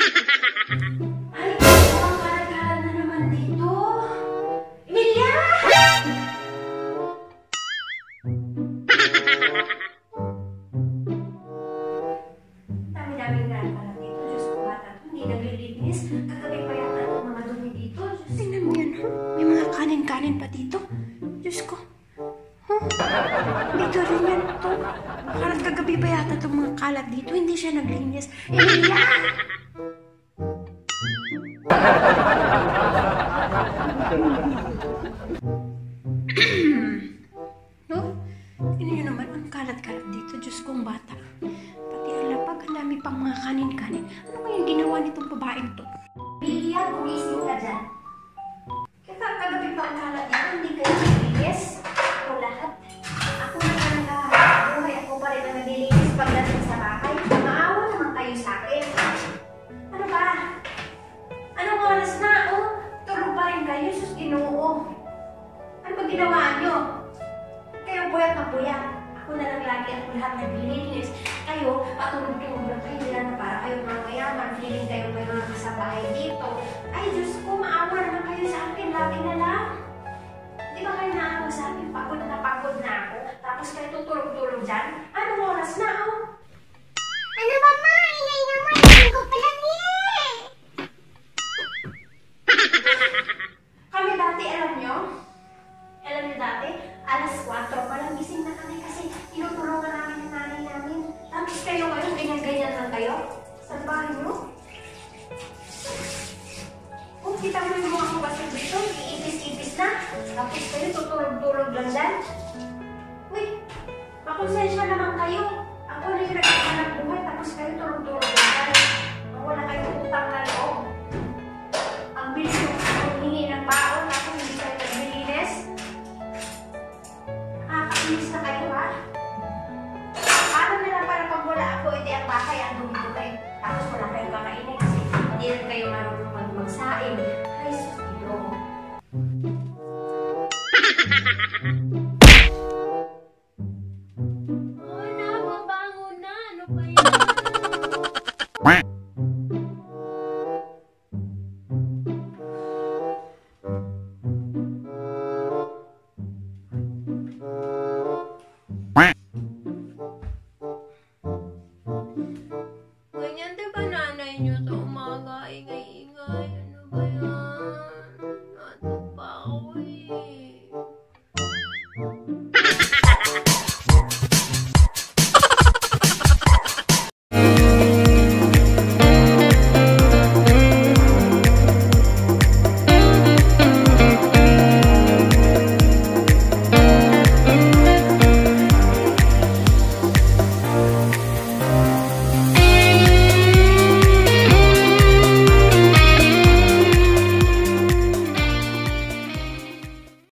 Ay, ang kalat-kalat na naman dito. Emilia! Dami-daming kalat-kalat dito. Diyos ko, bata to. Hindi naglilinis. Kagabi pa yata itong mga dumi dito. Diyos, tingnan mo yan, ha? May mga kanin-kanin pa dito. Diyos ko. Huh? Dito rin yan ito. Parang kagabi pa yata itong mga kalat dito. Hindi siya naglinis. Emilia! No? Tingnan nyo naman ang kalat-kalat dito. Diyos kong bata. Pati ang lapag, ang dami pang mga kanin-kanin. Ano kayang ginawa nitong babaeng to? Emilia, gumising ka dyan. Kaya kagabi pa ang kalat dito. Hindi kayo naglinis. Ako lahat. Ako na ka nagkabuhay. Ako pa rin ang naglilinis pagdating sa bahay. Maawa naman kayo sa akin. Ano ba? Anong oras na? Oh, tulog pa rin kayo. Sus, Ginoo. Ano ba ginawa nyo? Kayo puyat na puyat. Ako na lang lagi ako lahat naglilinis. Kayo, patulog-tulog lang kayo nila na para kayo mga mayaman. Feeling kayo mayroon na sa bahay dito. Ay, Diyos ko, maawa naman kayo sa akin. Lagi na lang. Di ba kayo naawa sa akin? Pagod na ako. Tapos kayo tutulog-tulog dyan? Anong oras na? Oh? Ano ba, ma? Ingay naman. Linggo pa lang eh. Kami dati, alam nyo? Alam nyo dati, alas 4 pa lang gising na kami kasi tinutulungan namin ng nanay namin. Tapos kayo ngayon, ganyan-ganyan lang kayo? Sa bahay nyo? Kung kita mo yung mga kapatid dito, iipis-ipis na. Tapos kayo, tutulog-tulog lang dyan. Uy, makonsensya naman kayo. Ako na yung nagkakanap buhay, tapos kayo tulog-tulog lang dyan. Wala kayong utang na loob. Ang bilis yung hingi ng baon, tapos hindi kayo naglilinis. Nakakainis na kayo, ha? Paano nila para pag wala ako, hindi ang bahay, ang dumi-dumi. Tapos wala kayong kakainin kasi hindi rin kayo marunong magsaing. Ay, sus, Ginoo. Oh, nababango na. Ano ba yan? Ganyan din ba nanay niyo sa umaga? Ingay-ingay. Ano ba yan? Natok pa ako eh.